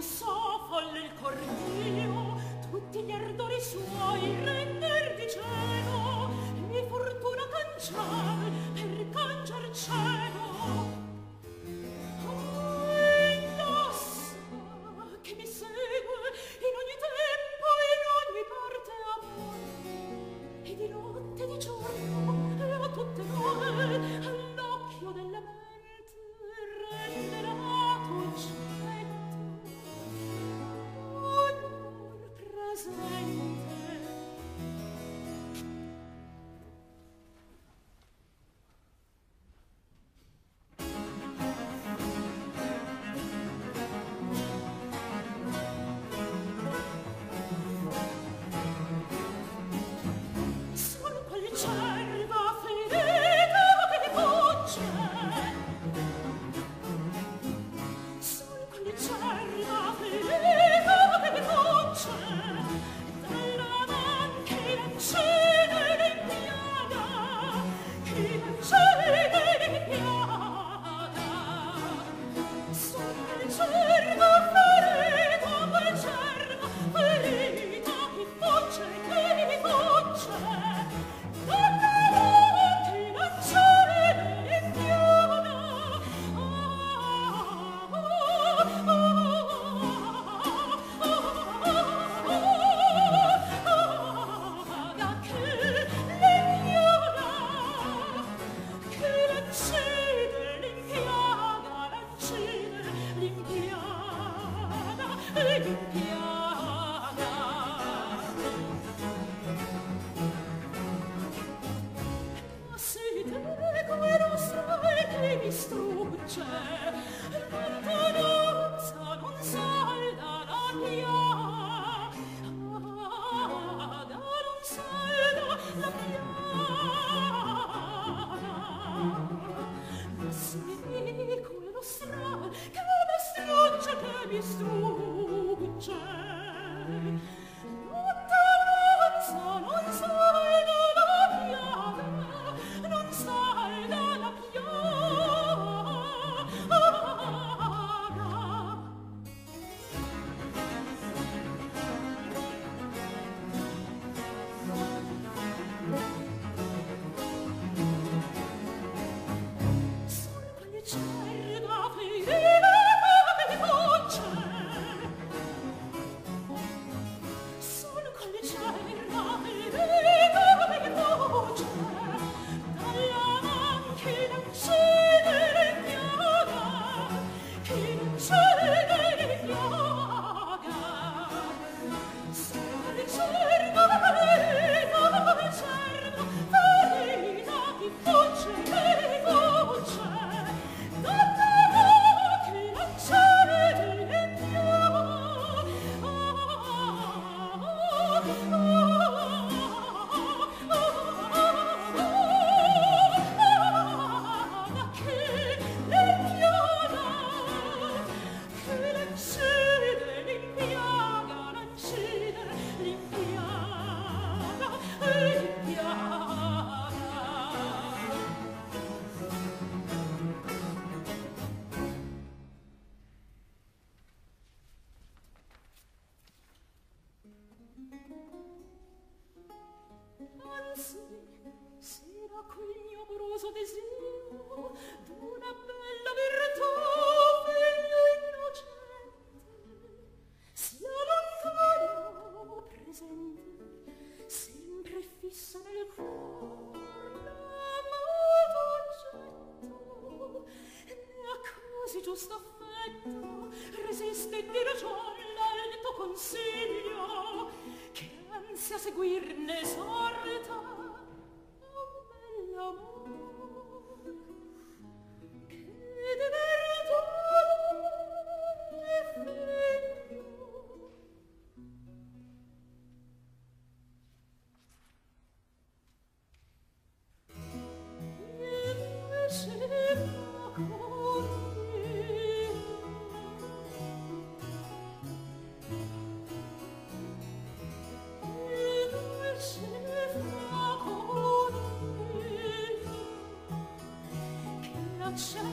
pensò folle il cor mio, tutti gli ardori suoi render di cielo, e fortuna canciar per cangiar cielo. Indossa che mi segue in ogni tempo, in ogni parte amore, e di notte e di giorno, e a tutte ore, all'occhio della mente renderà concetto onor presente. Sol qual cerva ferita che voce, sol qual cerva ferita che voce, dalla man che l'ancene l'impiaga, che l'ancene l'impiaga. Sol qual cerva ferita che voce, che voce, giusto affetto resiste di ragion l'alto consiglio che ansia seguirne esorta un bell'amor che de verdone è figlio. Shine.